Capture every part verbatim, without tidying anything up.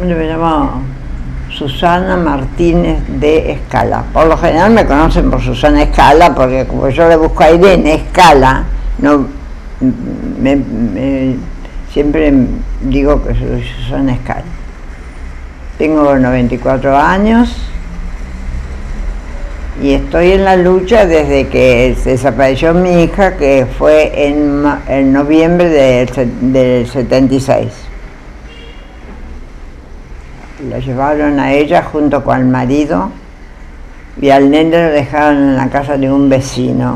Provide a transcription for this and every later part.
Me llamo Susana Martínez de Escala. Por lo general me conocen por Susana Escala, porque como yo le busco a Irene Escala, no, me, me, siempre digo que soy Susana Escala. Tengo noventa y cuatro años y estoy en la lucha desde que desapareció mi hija, que fue en, en noviembre del, del setenta y seis. La llevaron a ella junto con el marido y al nene lo dejaron en la casa de un vecino.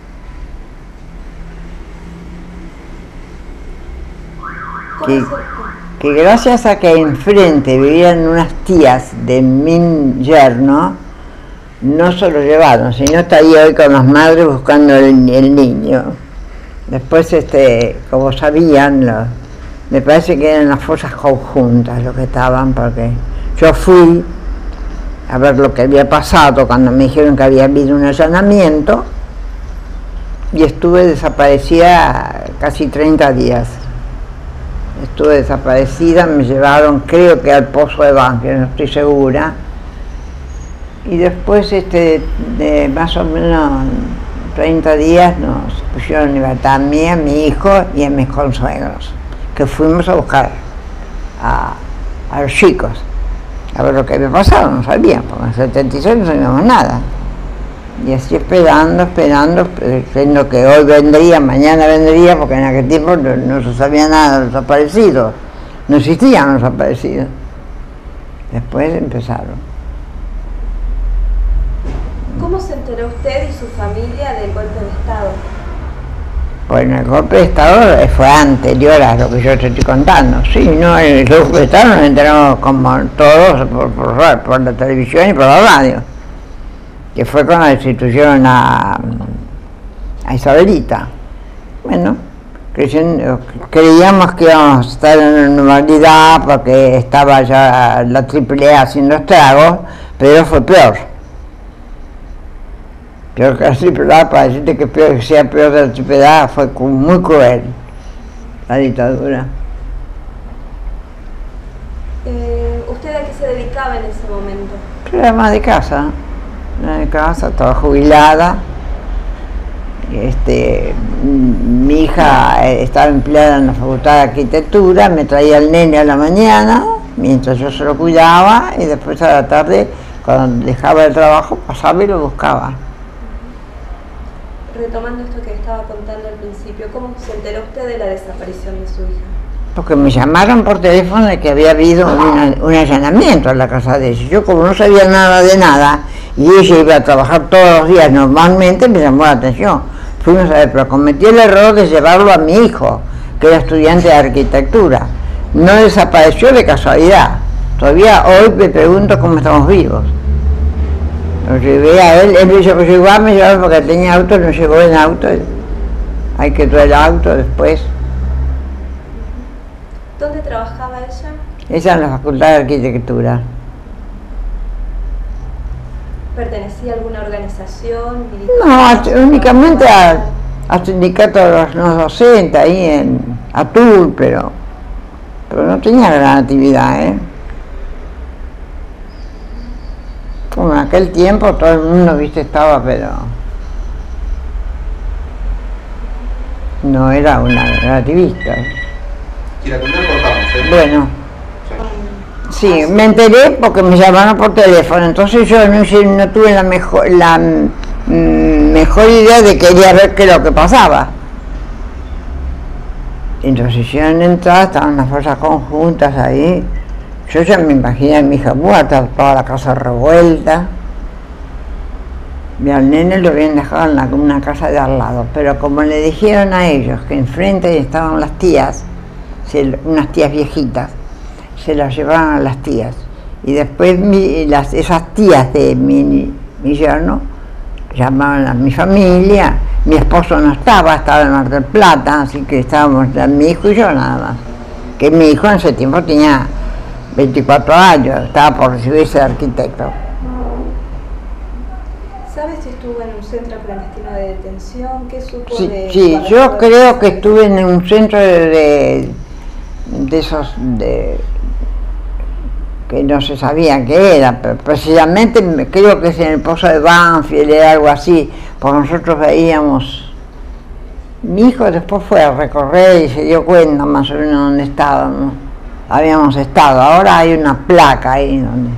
Que, que gracias a que enfrente vivían unas tías de mi yerno, no se lo llevaron, sino está ahí hoy con las madres buscando el, el niño. Después, este, como sabían, los, me parece que eran las fosas conjuntas los que estaban, porque yo fui a ver lo que había pasado cuando me dijeron que había habido un allanamiento y estuve desaparecida casi treinta días. Estuve desaparecida, me llevaron, creo que al Pozo de Banfield, no estoy segura, y después este, de más o menos treinta días nos pusieron en libertad a mí, a mi hijo y a mis consuegros, que fuimos a buscar a, a los chicos, a ver lo que había pasado. No sabíamos, porque en el setenta y seis no sabíamos nada. Y así esperando, esperando, creyendo que hoy vendría, mañana vendría, porque en aquel tiempo no, no se sabía nada de los desaparecidos, no existían los desaparecidos. Después empezaron. ¿Cómo se enteró usted y su familia del golpe de Estado? Bueno, el golpe de Estado fue anterior a lo que yo te estoy contando. Sí, no, el golpe de Estado nos enteramos como todos por, por, por la televisión y por la radio, que fue cuando destituyeron a, a Isabelita. Bueno, creyendo, creíamos que íbamos a estar en normalidad porque estaba ya la triple A haciendo estragos, pero fue peor. Peor que la triple A, para decirte que, peor, que sea peor que la triple A, fue muy cruel la dictadura. Eh, ¿Usted a qué se dedicaba en ese momento? Era más de casa, era de casa, estaba jubilada. Este, mi hija estaba empleada en la Facultad de Arquitectura, me traía el nene a la mañana, mientras yo se lo cuidaba, y después a la tarde, cuando dejaba el trabajo, pasaba y lo buscaba. Retomando esto que estaba contando al principio, ¿cómo se enteró usted de la desaparición de su hija? Porque me llamaron por teléfono de que había habido una, un allanamiento en la casa de ella. Yo, como no sabía nada de nada, y ella iba a trabajar todos los días normalmente, me llamó la atención. Fuimos a ver, pero cometí el error de llevarlo a mi hijo, que era estudiante de arquitectura. No desapareció de casualidad. Todavía hoy me pregunto cómo estamos vivos. Lo llevé a él, él me dijo que yo igual me llevaba porque tenía auto, no llegó en auto, hay que traer el auto después. ¿Dónde trabajaba ella? Ella en la Facultad de Arquitectura. ¿Pertenecía a alguna organización? No, únicamente al sindicato de los no docentes, ahí en Atul, pero, pero no tenía gran actividad, ¿eh? Como en aquel tiempo todo el mundo, viste, estaba, pero no era una activista. Si la contar cortamos, ¿eh? Bueno, sí, me enteré porque me llamaron por teléfono, entonces yo no, no tuve la mejor, la mm, mejor idea de que quería ver qué es lo que pasaba. Entonces hicieron entrada, estaban las fuerzas conjuntas ahí. Yo ya me imaginé a mi hija muerta, toda la casa revuelta. Y al nene lo habían dejado en la, una casa de al lado, pero como le dijeron a ellos que enfrente estaban las tías, se, unas tías viejitas, se las llevaron a las tías. Y después mi, las, esas tías de mi, mi yerno llamaban a mi familia. Mi esposo no estaba, estaba en Mar del Plata, así que estábamos mi hijo y yo nada más. Que mi hijo en ese tiempo tenía veinticuatro años, estaba por recibirse de arquitecto. ¿Sabes si estuvo en un centro clandestino de detención? ¿Qué supo Sí, de...? sí, yo creo que estuve en un centro de, de, de esos, de, que no se sabía qué era, pero precisamente creo que es en el pozo de Banfield, era algo así, porque nosotros veíamos. Mi hijo después fue a recorrer y se dio cuenta más o menos dónde estábamos, habíamos estado. Ahora hay una placa ahí donde,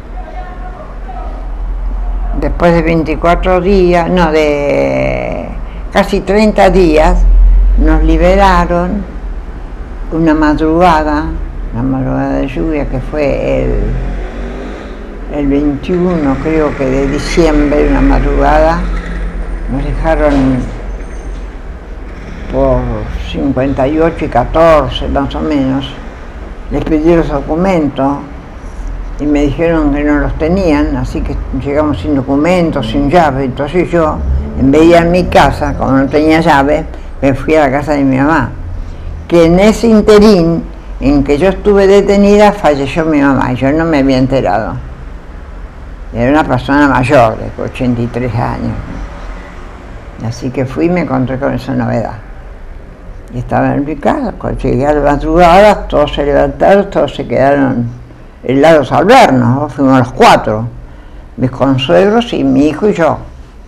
después de veinticuatro días, no, de casi treinta días, nos liberaron una madrugada, una madrugada de lluvia que fue el, el veintiuno, creo que de diciembre, una madrugada, nos dejaron por cincuenta y ocho y catorce más o menos. Les pedí los documentos y me dijeron que no los tenían, así que llegamos sin documentos, sin llave. Entonces yo, en vez de ir a mi casa, como no tenía llave, me fui a la casa de mi mamá, que en ese interín en que yo estuve detenida falleció mi mamá y yo no me había enterado. Era una persona mayor, de ochenta y tres años. Así que fui y me encontré con esa novedad. Y estaba en mi casa. Cuando llegué a la madrugada, todos se levantaron, todos se quedaron helados al vernos, ¿no? Fuimos los cuatro, mis consuegros y mi hijo y yo.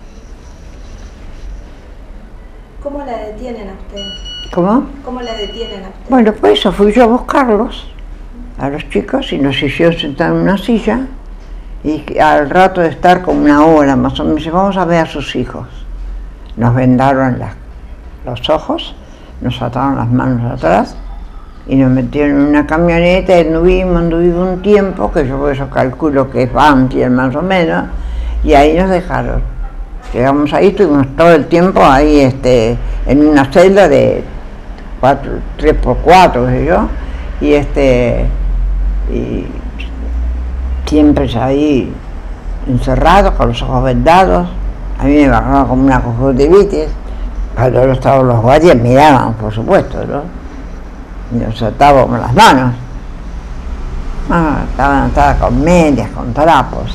¿Cómo la detienen a usted? ¿Cómo? ¿Cómo la detienen a usted? Bueno, pues eso, fui yo a buscarlos, a los chicos, y nos hicieron sentar en una silla, y al rato de estar como una hora más o menos, dice, vamos a ver a sus hijos. Nos vendaron las, los ojos, nos ataron las manos atrás, y nos metieron en una camioneta, y anduvimos, anduvimos un tiempo, que yo por eso calculo que es Banfield más o menos, y ahí nos dejaron. Llegamos ahí, estuvimos todo el tiempo ahí este, en una celda de cuatro, tres por cuatro, qué sé yo, y este y siempre ahí encerrados, con los ojos vendados. A mí me bajaba como una conjuntivitis. Cuando no estaban los guardias miraban, por supuesto, ¿no? Y nos atábamos las manos. Ah, estaban atadas con medias, con trapos.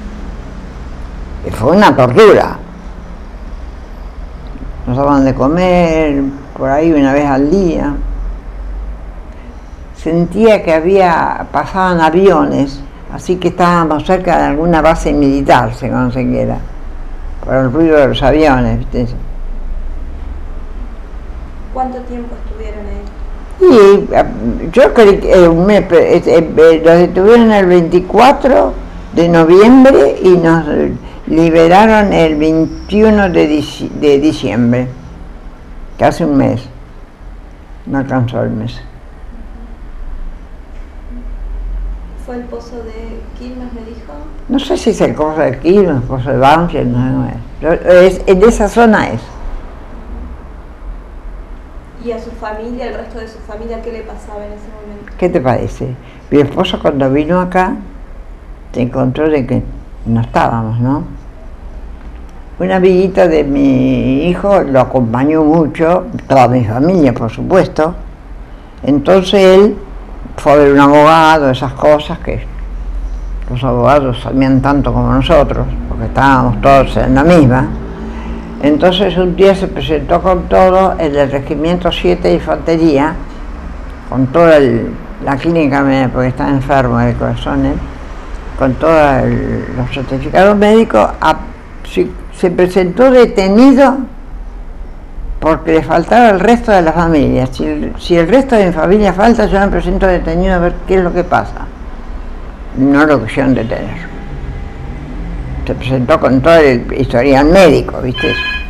Y fue una tortura. Nos daban de comer por ahí una vez al día. Sentía que había, pasaban aviones, así que estábamos cerca de alguna base militar, se consiguiera, por el ruido de los aviones, ¿viste? ¿Cuánto tiempo estuvieron ahí? Y yo creí que eh, me, eh, eh, los detuvieron el veinticuatro de noviembre y nos liberaron el veintiuno de, dic de diciembre, casi un mes, no alcanzó el mes. ¿Fue el pozo de Quilmes, me dijo? No sé si es el pozo de Quilmes, el pozo de Banfield, no, no es. es. En esa zona es. ¿Y a su familia, al resto de su familia, qué le pasaba en ese momento? ¿Qué te parece? Mi esposo cuando vino acá, se encontró de que no estábamos, ¿no? Una amiguita de mi hijo lo acompañó mucho, toda mi familia, por supuesto. Entonces él fue a ver un abogado, esas cosas que los abogados sabían tanto como nosotros, porque estábamos todos en la misma. Entonces un día se presentó con todo el del Regimiento siete de Infantería, con toda el, la clínica, porque estaba enfermo del corazón, ¿eh? Con todos los certificados médicos, a, si, se presentó detenido porque le faltaba el resto de la familia. Si, si el resto de mi familia falta, yo me presento detenido a ver qué es lo que pasa. No lo quisieron detener. Se presentó con todo el historial médico, ¿viste?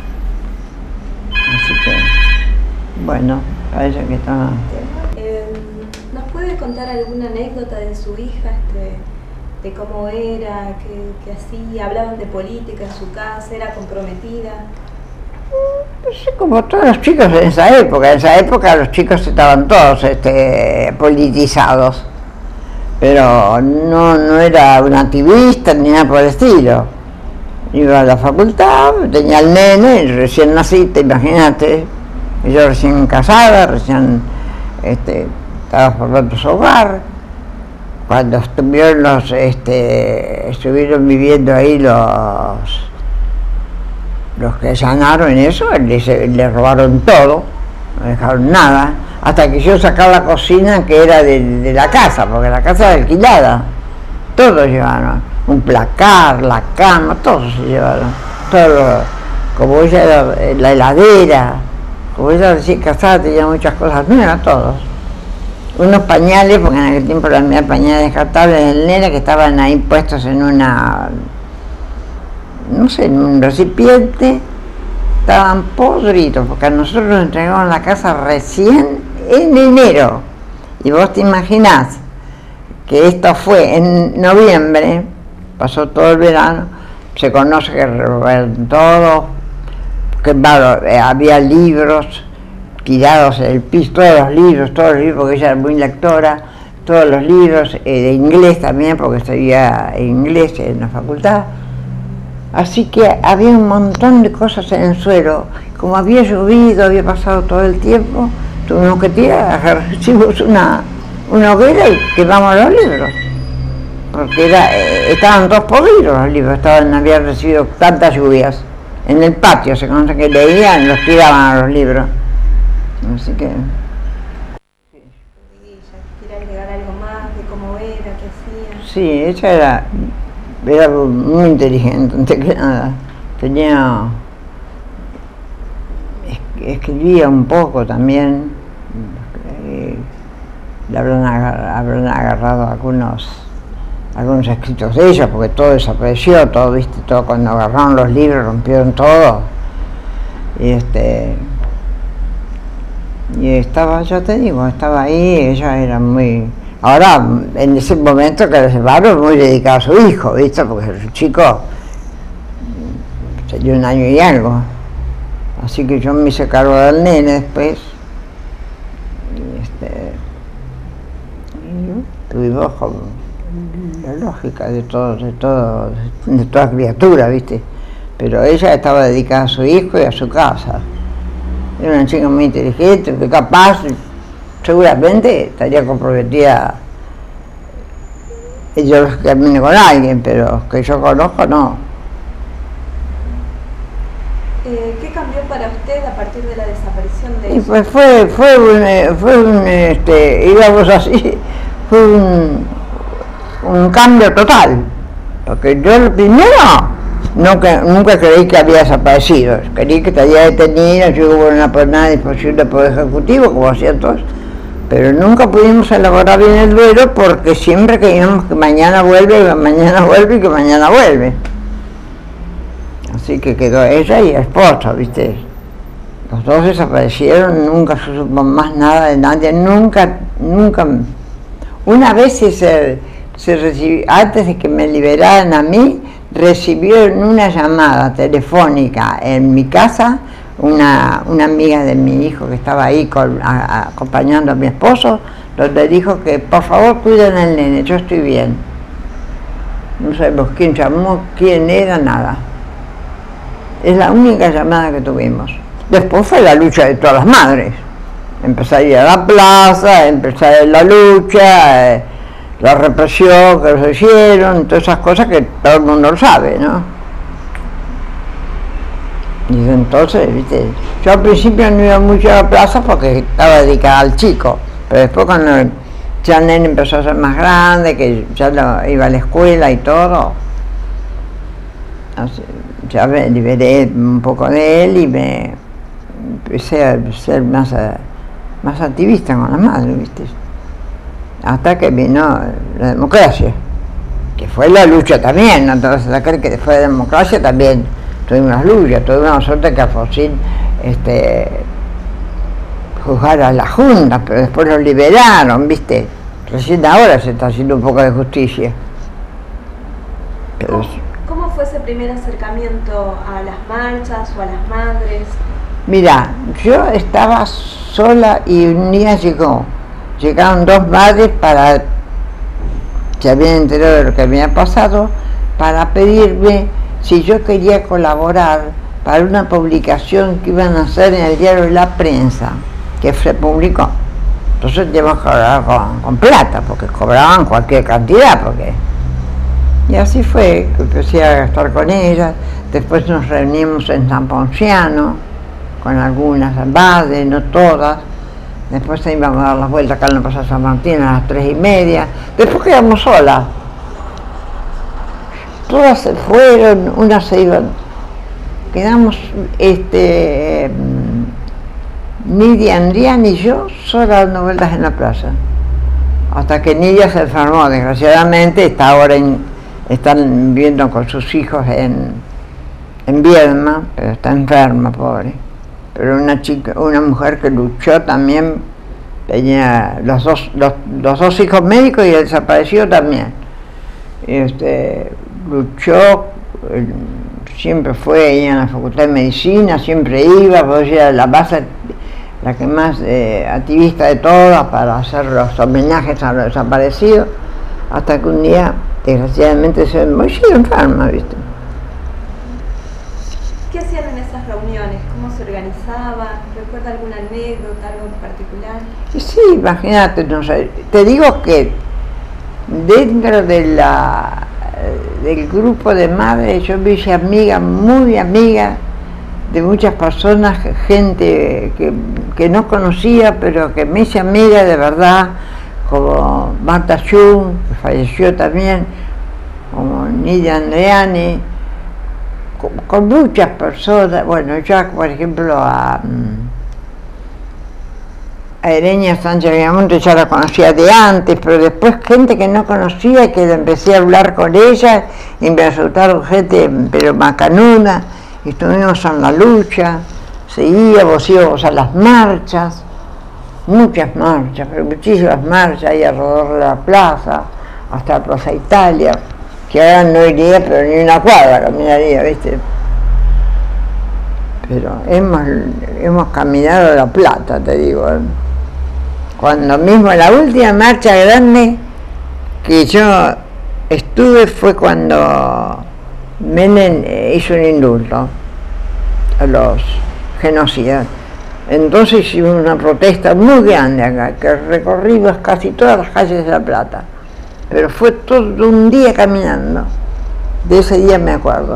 Así que, bueno, parece que estaba... Eh, ¿Nos puede contar alguna anécdota de su hija, este, de cómo era, qué, qué hacía? ¿Hablaban de política en su casa? ¿Era comprometida? Pues como todos los chicos en esa época. En esa época los chicos estaban todos este, politizados. Pero no, no era un activista ni nada por el estilo. Iba a la facultad, tenía el nene, recién naciste, imagínate. Yo recién casada, recién este, estaba formando su hogar. Cuando estuvieron, los, este, estuvieron viviendo ahí los, los que allanaron y eso, le, le robaron todo, no dejaron nada. Hasta que yo sacaba la cocina que era de, de la casa, porque la casa era alquilada. todos llevaron, un placar, la cama, todos se llevaron, todo, como ella era la heladera, como ella recién casada tenía muchas cosas nuevas, todos. Unos pañales, porque en aquel tiempo las había pañales descartables del nene que estaban ahí puestos en una, no sé, en un recipiente, estaban podridos, porque a nosotros nos entregaron la casa recién en enero. Y vos te imaginás que esto fue en noviembre, pasó todo el verano, se conoce que robaron todo, que había libros tirados en el piso, todos los libros, todos los libros, porque ella era muy lectora, todos los libros, eh, de inglés también, porque estudiaba inglés en la facultad. Así que había un montón de cosas en el suelo. Como había llovido, había pasado todo el tiempo, tuvimos que tirar, hicimos una, una hoguera y quemamos los libros. Porque era, eh, estaban todos podridos los libros, estaban, habían recibido tantas lluvias. En el patio se conoce que leían, los tiraban a los libros. Así que... ¿Quiere agregar algo más de cómo era, qué hacía? Sí, ella era, era muy inteligente, antes que nada. Tenía... escribía un poco también. Eh, le habrán agarrado, habrán agarrado algunos, algunos escritos de ella, porque todo desapareció, todo, viste, todo, cuando agarraron los libros rompieron todo. Y este... y estaba, ya te digo, estaba ahí, ella era muy... Ahora, en ese momento que se barro, muy dedicado a su hijo, ¿viste? Porque el chico tenía un año y algo. Así que yo me hice cargo del nene después. Y este... y tuvimos como la lógica de todo, de todo, de toda criatura, ¿viste? Pero ella estaba dedicada a su hijo y a su casa. Era una chica muy inteligente, que capaz, seguramente estaría comprometida ideológicamente con alguien, pero que yo conozco, no. Eh, ¿Qué cambió para usted a partir de la desaparición de Y ella? pues fue, fue un, fue un, este, digamos así, fue un, un cambio total, porque yo lo primero, Nunca, nunca creí que había desaparecido, creí que estaría detenido, yo hubo una pernada disposición del Poder Ejecutivo, como hacían todos, pero nunca pudimos elaborar bien el duelo porque siempre creíamos que mañana vuelve, que mañana vuelve y que mañana vuelve. Así que quedó ella y el esposo, ¿viste? Los dos desaparecieron, nunca se supo más nada de nadie, nunca, nunca. Una vez se, se recibió, antes de que me liberaran a mí, recibieron una llamada telefónica en mi casa, una, una amiga de mi hijo que estaba ahí con, a, a, acompañando a mi esposo, donde dijo que por favor cuiden al nene, yo estoy bien. No sabemos quién llamó, quién era, nada. Es la única llamada que tuvimos. Después fue la lucha de todas las madres. Empezar a ir a la plaza, empezar la lucha, eh, la represión que se hicieron, todas esas cosas que todo el mundo lo sabe, ¿no? Y entonces, viste, yo al principio no iba mucho a la plaza porque estaba dedicada al chico, pero después cuando ya el nene empezó a ser más grande, que ya lo, iba a la escuela y todo, así, ya me liberé un poco de él y me empecé a ser más, más activista con la madre, viste. Hasta que vino la democracia, que fue la lucha también, ¿no? Entonces, aquel que después de la democracia también tuvimos las luchas, tuvimos una suerte que Alfonsín este, juzgara a la Junta, pero después lo liberaron, ¿viste? Recién ahora se está haciendo un poco de justicia. Pero, ¿Cómo, ¿Cómo fue ese primer acercamiento a las marchas o a las madres? mira, yo estaba sola y un día llegó. Llegaron dos madres para, se habían enterado de lo que había pasado, para pedirme si yo quería colaborar para una publicación que iban a hacer en el diario La Prensa, que se publicó. Entonces teníamos que cobrar con, con plata, porque cobraban cualquier cantidad, porque... Y así fue, que empecé a gastar con ellas. Después nos reunimos en San Ponciano, con algunas abades, no todas. Después íbamos a dar las vueltas acá en la Plaza San Martín a las tres y media. Después quedamos solas. todas se fueron, unas se iban, quedamos, este, Nidia, Andrián y yo solas dando vueltas en la plaza, hasta que Nidia se enfermó, desgraciadamente, está ahora en, están viviendo con sus hijos en, en Viedma, pero está enferma, pobre, pero una chica, una mujer que luchó también, tenía los dos, los, los dos hijos médicos y el desaparecido también. Este, luchó, siempre fue ahí en la Facultad de Medicina, siempre iba, porque era la base, la que más eh, activista de todas para hacer los homenajes a los desaparecidos, hasta que un día, desgraciadamente, se murió enferma, ¿viste? ¿Qué hacían en esas reuniones? ¿Cómo se organizaban? ¿Recuerda alguna anécdota, algo en particular? Sí, imagínate, no sé, te digo que dentro de la, del grupo de madres yo me hice amiga, muy amiga de muchas personas, gente que, que no conocía, pero que me hice amiga de verdad, como Marta Schum, que falleció también, como Nidia Andreani, con, con muchas personas. Bueno, yo por ejemplo a... a Ereña Sánchez Villamonte ya la conocía de antes, pero después gente que no conocía y que empecé a hablar con ella y me resultaron gente pero macanuda, y estuvimos en la lucha, seguíamos, íbamos a las marchas, muchas marchas, pero muchísimas marchas ahí alrededor de la plaza, hasta la Plaza Italia, que ahora no iría, pero ni una cuadra caminaría, ¿viste? Pero hemos, hemos caminado La Plata, te digo, ¿eh? Cuando mismo la última marcha grande que yo estuve fue cuando Menem hizo un indulto a los genocidas. Entonces hicimos una protesta muy grande acá, que recorrimos casi todas las calles de La Plata, pero fue todo un día caminando. De ese día me acuerdo,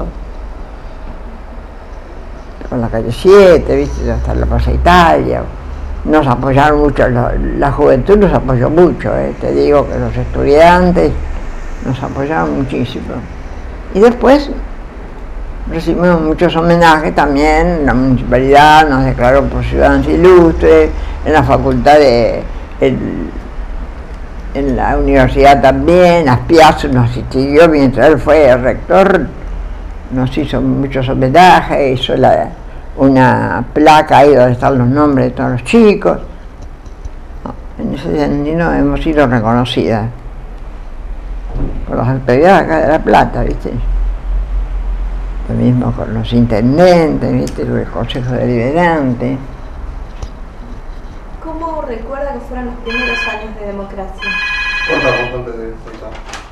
con la calle siete, ¿viste? Hasta la Plaza Italia. Nos apoyaron mucho, la, la juventud nos apoyó mucho, ¿eh? Te digo que los estudiantes nos apoyaron muchísimo. Y después recibimos muchos homenajes también, la municipalidad nos declaró por ciudadanos ilustres, en la facultad de... El, en la universidad también, Aspiazu nos siguió mientras él fue el rector, nos hizo muchos homenajes, hizo la... una placa ahí donde están los nombres de todos los chicos. En ese sentido hemos sido reconocidas por las autoridades acá de La Plata, ¿viste? Lo mismo con los intendentes, ¿viste? El Consejo Deliberante. ¿Cómo recuerda que fueron los primeros años de democracia? Contamos antes de contar.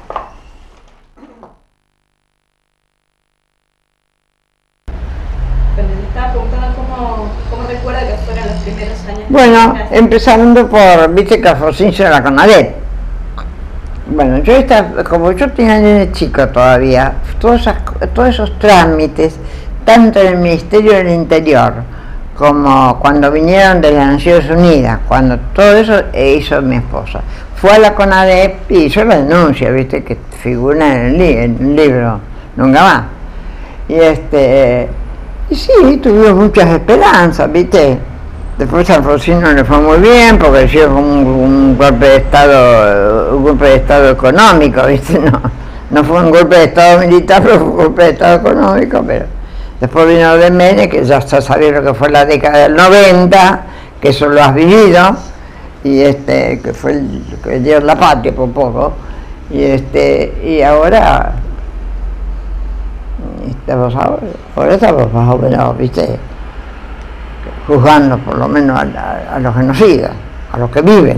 Estaba preguntando cómo, cómo recuerda que fueron los primeros años. Bueno, de empezando por, viste que Alfonsín se la CONADEP. Bueno, yo estaba, como yo tenía nene chico todavía, todos, esas, todos esos trámites, tanto en el Ministerio del Interior, como cuando vinieron de las Naciones Unidas, cuando todo eso hizo mi esposa. Fue a la CONADEP y hizo la denuncia, viste, que figura en el, li en el libro, nunca más. Y este... Y sí, tuvimos muchas esperanzas, ¿viste? Después a Alfonsín no le fue muy bien, porque fue un, un golpe de Estado, un golpe de Estado económico, ¿viste? No, no fue un golpe de Estado militar, pero fue un golpe de Estado económico, pero después vino de Menem, que ya está sabiendo que fue la década del noventa, que eso lo has vivido, y este, que fue el que dio la patria por poco, y este, y ahora... Estamos ahora, ahora estamos más o menos, ¿viste? Juzgando por lo menos a, a, a los genocidas, a los que viven.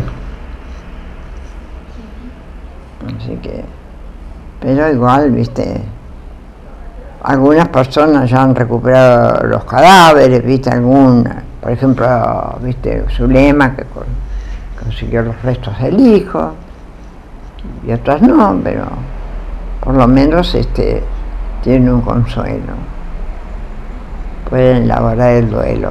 Así que, pero igual, ¿viste? Algunas personas ya han recuperado los cadáveres, ¿viste? Alguna, por ejemplo, ¿viste? Zulema, que consiguió los restos del hijo, y otras no, pero por lo menos, este... tiene un consuelo, pueden elaborar el duelo.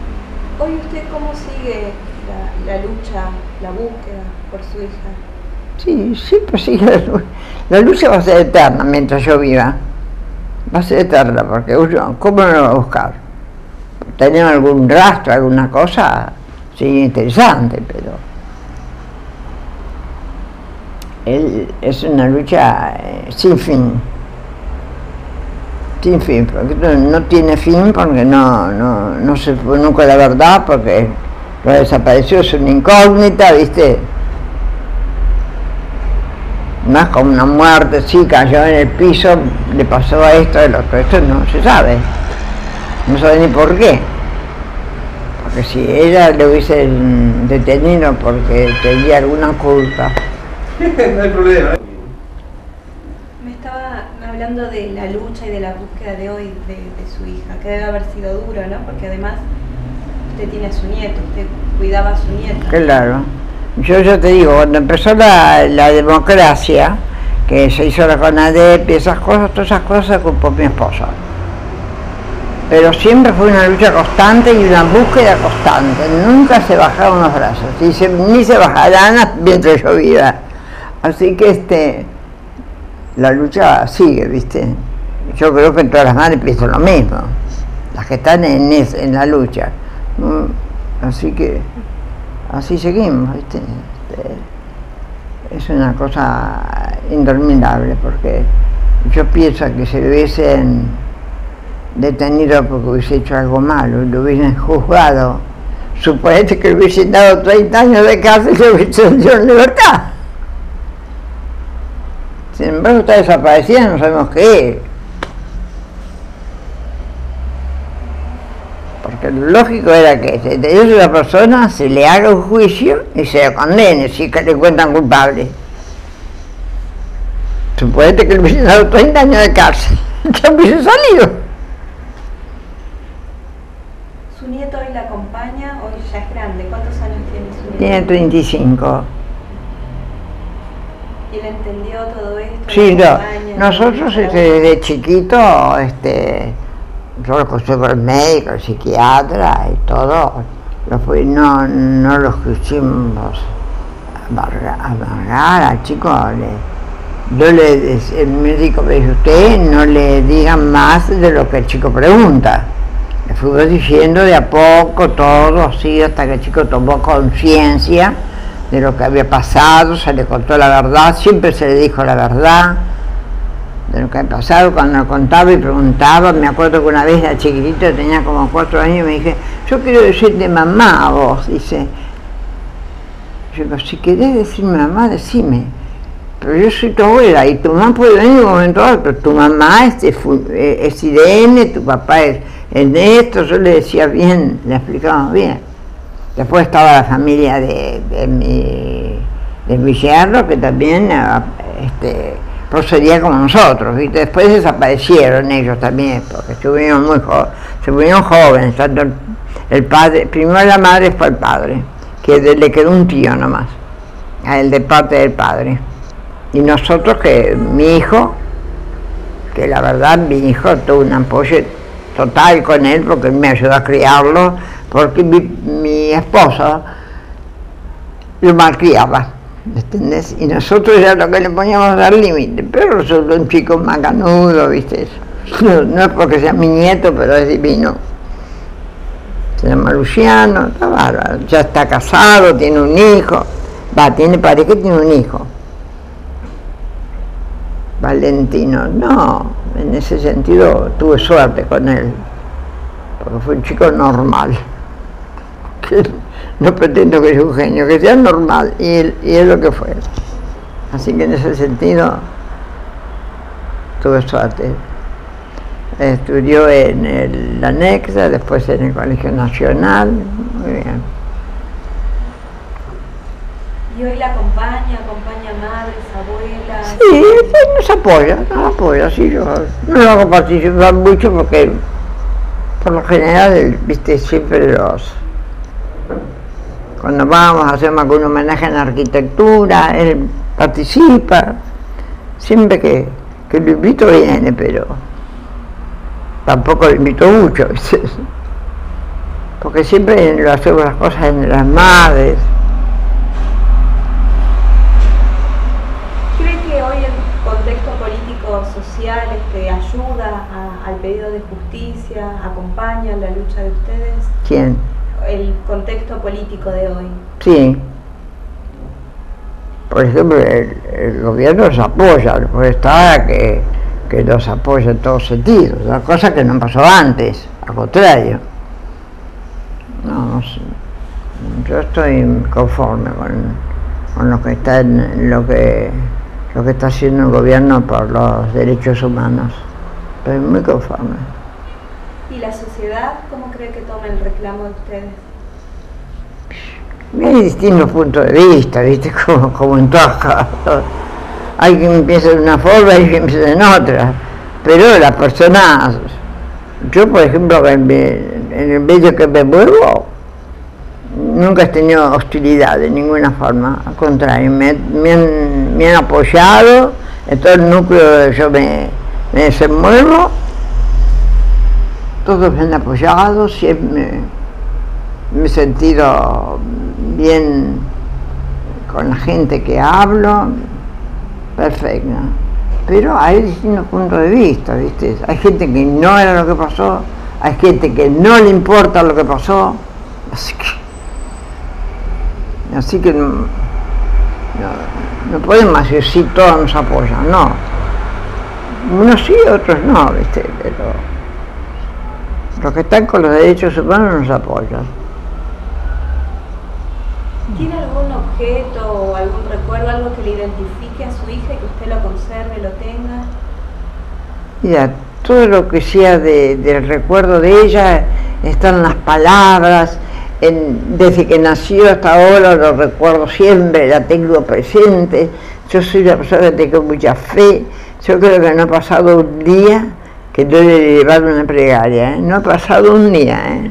Hoy usted cómo sigue la, la lucha, la búsqueda por su hija? Sí, siempre sigue la lucha. La lucha va a ser eterna mientras yo viva. Va a ser eterna, porque uno, ¿cómo no lo va a buscar? Tener algún rastro, alguna cosa, sí, interesante, pero él, es una lucha eh, sin fin. Sin fin, porque no, no tiene fin, porque no, no, no se fue nunca la verdad, porque lo desapareció, es una incógnita, ¿viste? No es como una muerte, sí, cayó en el piso, le pasó a esto, el otro, esto no se sabe, no sabe ni por qué, porque si ella le hubiese detenido porque tenía alguna culpa. No hay problema. Me estaba hablando de la lucha y de la búsqueda de hoy de, de su hija, que debe haber sido duro, ¿no? Porque además usted tiene a su nieto, usted cuidaba a su nieto. Claro. Yo ya te digo, cuando empezó la, la democracia, que se hizo la CONADEP y esas cosas, todas esas cosas se ocupó mi esposa. Pero siempre fue una lucha constante y una búsqueda constante, nunca se bajaron los brazos, y se, ni se bajarán mientras yo viva. Así que este, la lucha sigue, ¿viste? Yo creo que en todas las madres piensan lo mismo, las que están en, es, en la lucha. Así que así seguimos, ¿viste? Este, es una cosa interminable, porque yo pienso que si lo hubiesen detenido porque hubiese hecho algo malo, lo hubiesen juzgado, suponete que le hubiesen dado treinta años de cárcel y lo hubiesen hecho en libertad. Sin embargo está desaparecida, no sabemos qué es. Porque lo lógico era que se deteniese a la persona, se le haga un juicio y se le condene, si que le encuentran culpable. Suponete que le hubiesen dado treinta años de cárcel, ya hubiese salido. ¿Su nieto hoy la acompaña? Hoy ya es grande. ¿Cuántos años tiene su nieto? Tiene treinta y cinco. ¿Y él entendió todo esto? Sí, no. Nosotros este, desde chiquito, este, yo lo puse por el médico, el psiquiatra y todo, lo fui, no, no lo quisimos amargar, amargar al chico. Le, yo le, el médico me dice, usted no le digan más de lo que el chico pregunta. Le fuimos diciendo de a poco todo así hasta que el chico tomó conciencia de lo que había pasado, se le contó la verdad, siempre se le dijo la verdad de lo que había pasado. Cuando contaba y preguntaba, me acuerdo que una vez la chiquitita tenía como cuatro años y me dije, yo quiero decirte mamá a vos, dice. Yo digo, si querés decirme mamá, decime, pero yo soy tu abuela y tu mamá puede venir en un momento dado, pero tu mamá es, es Irene, tu papá es Ernesto. Yo le decía bien, le explicaba bien. Después estaba la familia de, de, mi, de mi yerno, que también este, procedía como nosotros, ¿viste? Después desaparecieron ellos también, porque se murieron muy jóvenes, se murieron jóvenes, tanto el, el padre, primero la madre, después el padre, que de, le quedó un tío nomás, a él de parte del padre. Y nosotros, que mi hijo, que la verdad mi hijo tuvo un apoyo total con él, porque él me ayudó a criarlo, porque mi, mi esposa lo malcriaba, ¿entendés? Y nosotros ya lo que le poníamos a dar límite, pero resultó un chico macanudo, ¿viste? No, no es porque sea mi nieto, pero es divino. Se llama Luciano, está bárbaro, ya está casado, tiene un hijo, va, tiene pareja, tiene un hijo. Valentino, no, en ese sentido tuve suerte con él, porque fue un chico normal. Que no pretendo que sea un genio, que sea normal, y él, y es lo que fue. Así que en ese sentido tuve suerte. Estudió en el Anexa, después en el Colegio Nacional, muy bien. ¿Y hoy la acompaña, acompaña madres, abuelas? Sí, sí, nos apoya, nos apoya, sí, yo no lo hago participar mucho porque por lo general, viste, siempre los, cuando vamos a hacer algún homenaje en arquitectura, él participa, siempre que, que lo invito viene, pero tampoco lo invito mucho, ¿viste? Porque siempre lo hacemos las cosas en las madres. social este, ayuda a, al pedido de justicia, acompaña la lucha de ustedes? ¿Quién? El contexto político de hoy. Sí. Por ejemplo, el, el gobierno los apoya, pues está que, que los apoya en todos sentidos, una cosa que no pasó antes, al contrario. No, no sé. Yo estoy conforme con, con lo que está en, lo que lo que está haciendo el gobierno por los derechos humanos. Estoy muy conforme. ¿Y la sociedad cómo cree que toma el reclamo de ustedes? Hay distintos puntos de vista, ¿viste? Como, como en todas cosas. Hay quien piensa de una forma y quien piensa en otra. Pero las personas, yo por ejemplo, en, en el medio que me muevo, nunca he tenido hostilidad de ninguna forma. Al contrario, me, me, han, me han apoyado en todo el núcleo que yo me, me desenvuelvo. Todos me han apoyado, siempre me he sentido bien con la gente que hablo, perfecto. Pero hay distintos puntos de vista, ¿viste? Hay gente que no era lo que pasó, hay gente que no le importa lo que pasó, así que, así que no, no, no podemos decir sí, todos nos apoyan, no. Unos sí, otros no, ¿viste? Pero los que están con los derechos humanos nos apoyan. ¿Tiene algún objeto o algún recuerdo, algo que le identifique a su hija y que usted lo conserve, lo tenga? Mira, todo lo que sea de, del recuerdo de ella están las palabras, en, desde que nació hasta ahora lo recuerdo siempre, la tengo presente. Yo soy una persona que tengo mucha fe. Yo creo que no ha pasado un día que no le he llevado una plegaria, ¿eh? No ha pasado un día, ¿eh?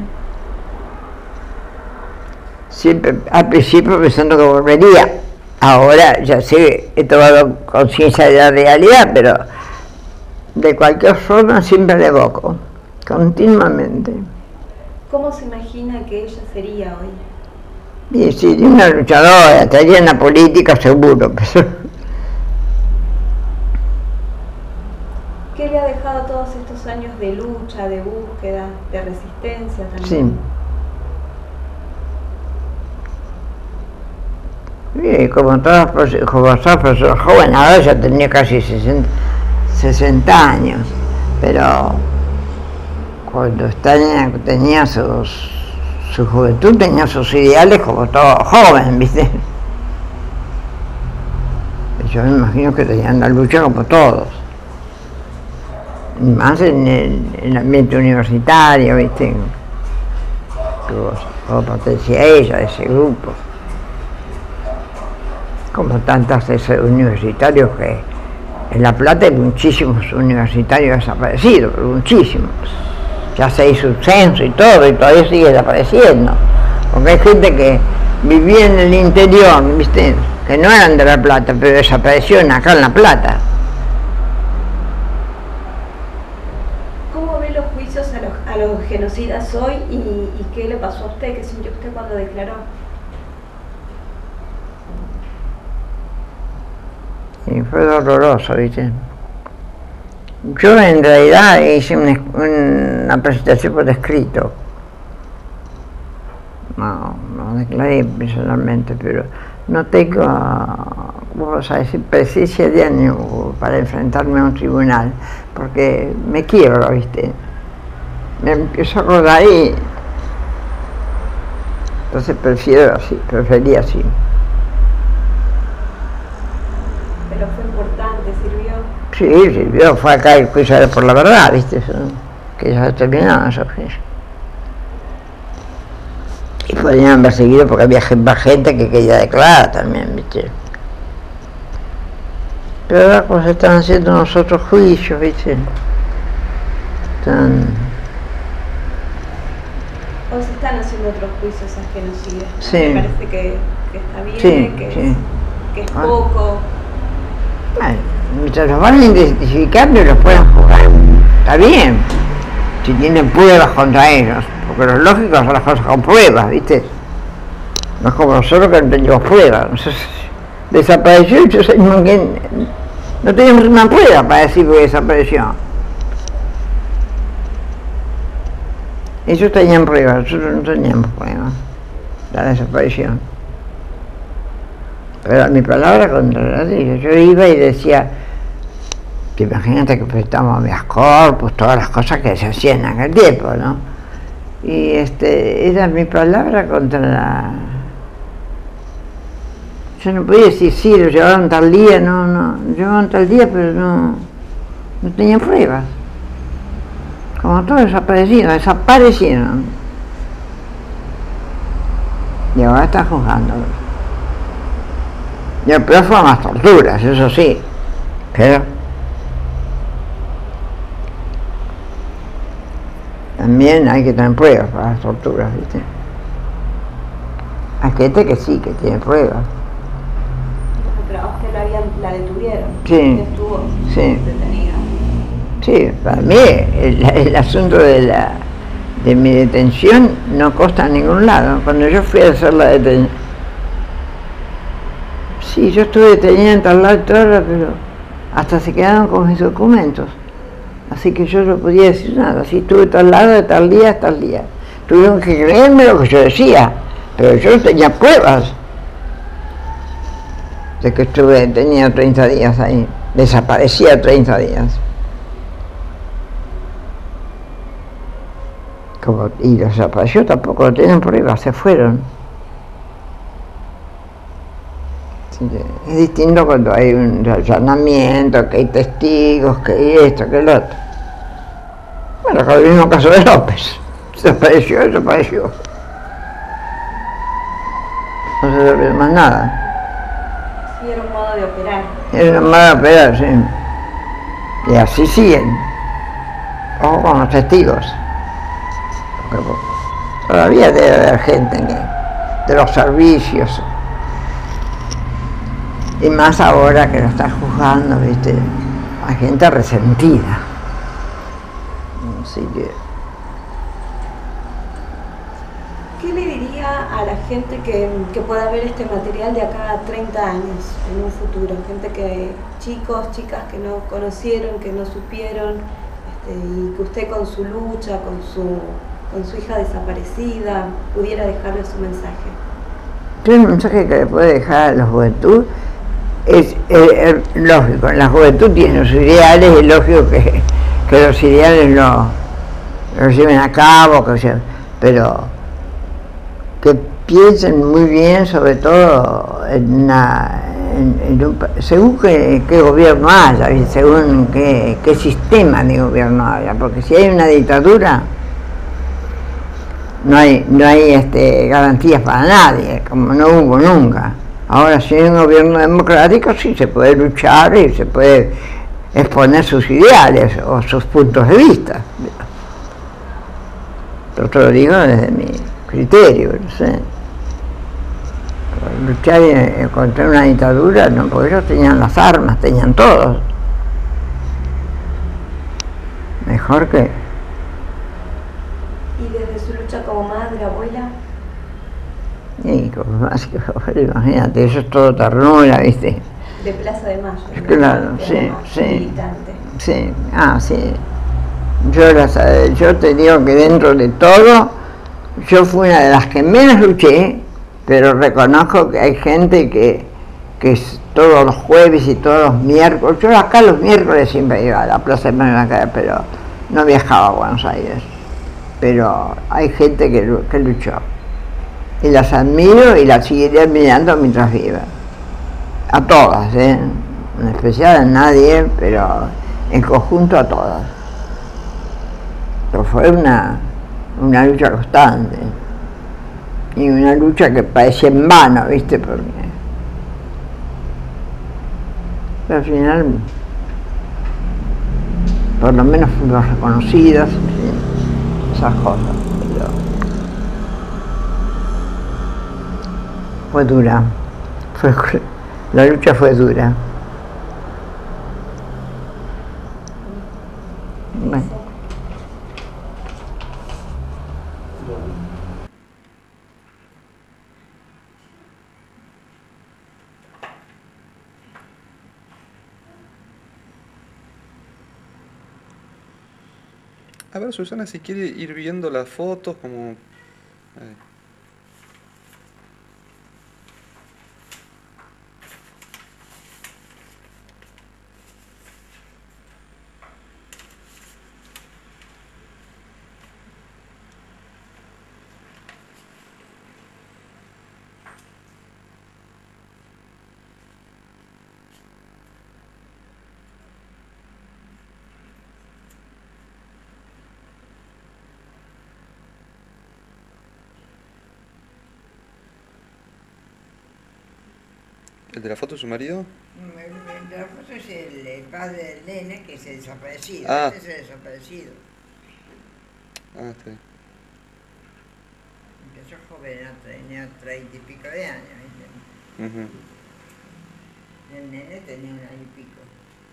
Siempre, al principio pensando que volvería, ahora ya sé, he tomado conciencia de la realidad, pero de cualquier forma siempre le evoco, continuamente. ¿Cómo se imagina que ella sería hoy? Y sería una luchadora, estaría en la política seguro, pero... ¿Qué le ha dejado todos estos años de lucha, de búsqueda, de resistencia también? Sí. Sí, como todas, como todas personas jóvenes, ahora ya tenía casi sesenta años, pero cuando tenía, tenía sus, su juventud, tenía sus ideales como todo joven, ¿viste? Yo me imagino que tenían la lucha como todos, y más en el, en el ambiente universitario, ¿viste? Como pertenecía a ella, a ese grupo. Como tantos universitarios que en La Plata hay muchísimos universitarios desaparecidos, muchísimos. Ya se hizo un censo y todo, y todavía sigue desapareciendo. Porque hay gente que vivía en el interior, ¿viste? Que no eran de La Plata, pero desaparecieron acá en La Plata. ¿Cómo ve los juicios a los, a los genocidas hoy y, y qué le pasó a usted? ¿Qué sintió usted cuando declaró? Y fue doloroso, ¿viste? Yo en realidad hice una, una presentación por escrito. No, no declaré personalmente, pero no tengo, vamos a decir, presencia de ánimo para enfrentarme a un tribunal, porque me quiebro, ¿viste? Me empiezo a rodar y... Entonces prefiero así, prefería así. Pero fue importante, ¿sirvió? Sí, sirvió, fue acá el juicio por la verdad, ¿viste? Que ya se terminaron esos juicios. Y podrían haber seguido porque había más gente que quería declarar también, ¿viste? Pero ahora pues están haciendo nosotros juicios, ¿viste? Están... O se están haciendo otros juicios a genocidas, ¿no? Sí. Me parece que, que está bien, Sí, que, sí. Es, que es Ah. poco. Bueno, mientras los van identificando y los puedan jugar, está bien, si tienen pruebas contra ellos, porque lo lógico son las cosas con pruebas, ¿viste? No es como nosotros que no tenemos pruebas. Entonces, desapareció y yo sé quién, No teníamos una prueba para decir que desapareció. Ellos tenían pruebas, nosotros no teníamos pruebas de la desaparición. Pero mi palabra contra la de ellos. Yo iba y decía, imagínate que prestamos mis corpus, todas las cosas que se hacían en aquel tiempo, ¿no? Y este, era mi palabra contra la... Yo no podía decir, sí, lo llevaron tal día, no, no, lo llevaron tal día, pero no, no tenían pruebas. Como todos desaparecidos, desaparecieron. Y ahora están juzgando. Y el peor fueron las torturas, eso sí, pero también hay que tener pruebas para las torturas, ¿viste? Hay gente que sí, que tiene pruebas. Pero a usted la, habían, la detuvieron. Sí. Usted estuvo Sí. detenida. Sí, para mí el, el asunto de la de mi detención no consta en ningún lado. Cuando yo fui a hacer la detención, sí, yo estuve detenida en tal lado y todo, pero hasta se quedaron con mis documentos. Así que yo no podía decir nada. Así estuve de tal lado, de tal día, hasta tal día. Tuvieron que creerme lo que yo decía, pero yo no tenía pruebas de que estuve detenida treinta días ahí. Desaparecía treinta días. Como, y los desapareció tampoco no tienen pruebas, se fueron. Es distinto cuando hay un allanamiento, que hay testigos, que hay esto, que el otro. Bueno, con el mismo caso de López. Desapareció, desapareció. No se sabe más nada. Sí, era un modo de operar. Era un modo de operar, sí. Y así siguen. Ojo con los testigos. Porque todavía debe haber gente que, de los servicios. Y más ahora que lo está juzgando, ¿viste? Hay gente resentida. Así que... ¿Qué le diría a la gente que, que pueda ver este material de acá a treinta años, en un futuro? Gente que, chicos, chicas que no conocieron, que no supieron, este, y que usted con su lucha, con su, con su hija desaparecida, pudiera dejarle su mensaje. Yo el mensaje que le puede dejar a la juventud es eh, eh, lógico, la juventud tiene sus ideales, es lógico que, que los ideales lo, los lleven a cabo, que se, pero que piensen muy bien, sobre todo en, una, en, en un, según qué, qué gobierno haya, según qué, qué sistema de gobierno haya, porque si hay una dictadura no hay, no hay este, garantías para nadie, como no hubo nunca. Ahora, si hay un gobierno democrático, sí se puede luchar y se puede exponer sus ideales o sus puntos de vista. Pero esto lo digo desde mi criterio, no sé. Luchar contra una dictadura, no, porque ellos tenían las armas, tenían todo. Mejor que... ¿Y desde su lucha como madre, abuela? Y como más que imagínate, eso es todo ternura, ¿viste? De Plaza de Mayo. Claro, de sí, sí. Militante. Sí, ah, sí. Yo, las, yo te digo que dentro de todo, yo fui una de las que menos luché, pero reconozco que hay gente que, que es todos los jueves y todos los miércoles. Yo acá los miércoles siempre iba a la Plaza de Mayo, pero no viajaba a Buenos Aires. Pero hay gente que, que luchó. Y las admiro y las seguiré admirando mientras viva. A todas, ¿eh? En especial a nadie, pero en conjunto a todas. Pero fue una, una lucha constante. Y una lucha que parecía en vano, ¿viste? Porque pero al final, por lo menos fuimos reconocidas, ¿sí? Esas cosas. Pero fue dura, fue, la lucha fue dura. Bueno. A ver, Susana, si quiere ir viendo las fotos, como... Ahí. ¿El de la foto de su marido? El, el de la foto es el, el padre del nene, que es el desaparecido. Ah. Este es el desaparecido. Ah, está bien. Empezó joven, tenía treinta y pico de años. ¿Viste? Uh-huh. El nene tenía un año y pico.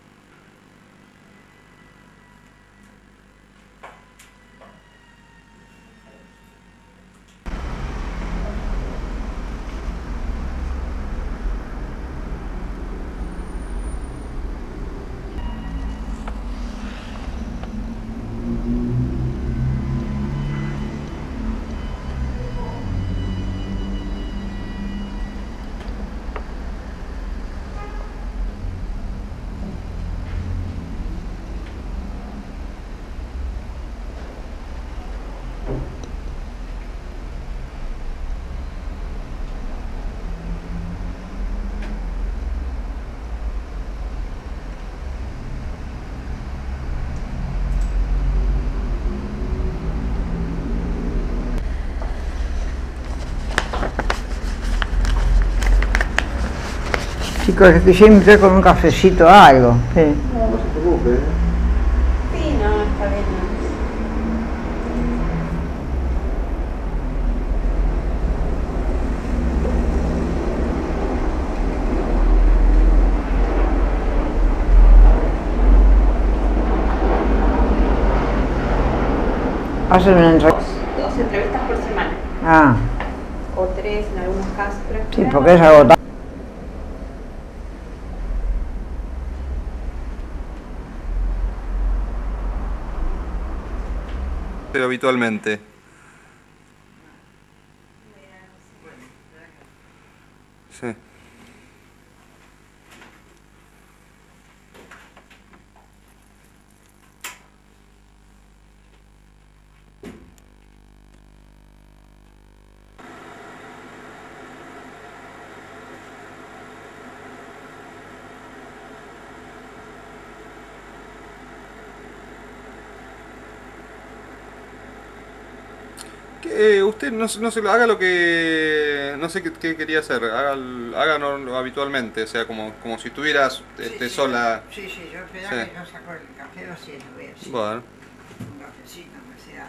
Chicos, es que siempre con un cafecito o algo. Sí. No, no se preocupe. ¿eh? Sí, no, está bien. No. Hacen una entrevista. Dos, dos entrevistas por semana. Ah. O tres en algunos casos. Pero Sí, porque es agotado. Pero habitualmente. Sí. Eh, usted no, no se haga lo que no sé qué, qué quería hacer, haga, hágalo habitualmente, o sea, como, como si estuvieras este, Sí, sí, sola. sí, sí, yo esperaba Sí. que yo saco el café vacío, voy a decir. Bueno, Un cafecito, que sea.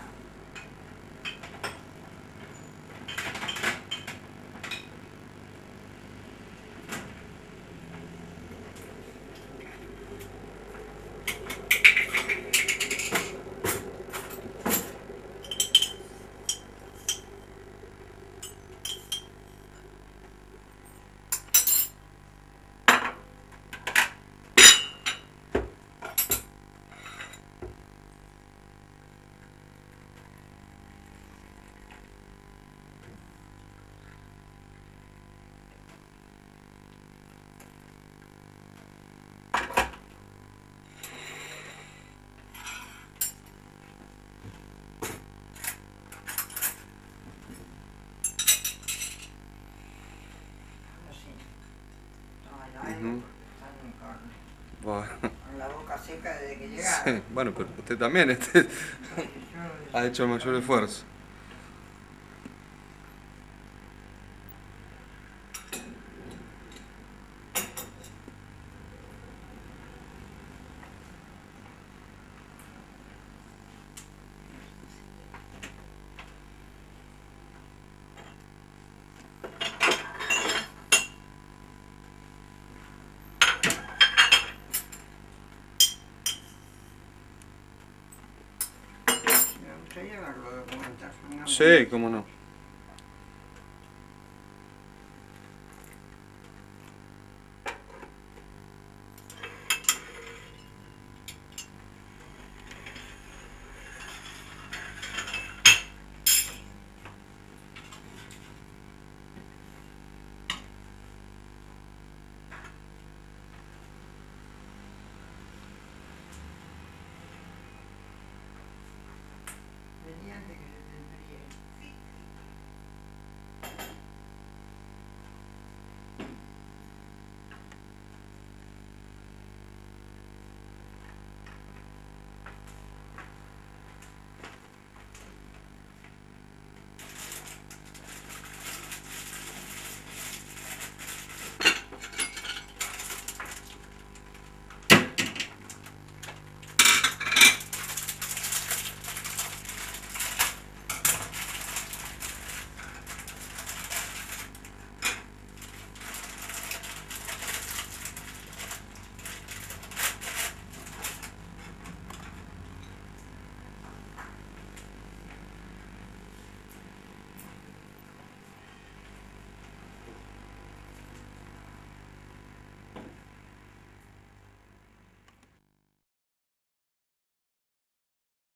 Así. No, no hay Ujú. están con, bueno. con la boca seca desde que llegaron. Sí, bueno, pero usted también este, Sí, yo- ha hecho el mayor esfuerzo. Me gustaría verlo documentar. ¿No? Sí, cómo no. tenía antes que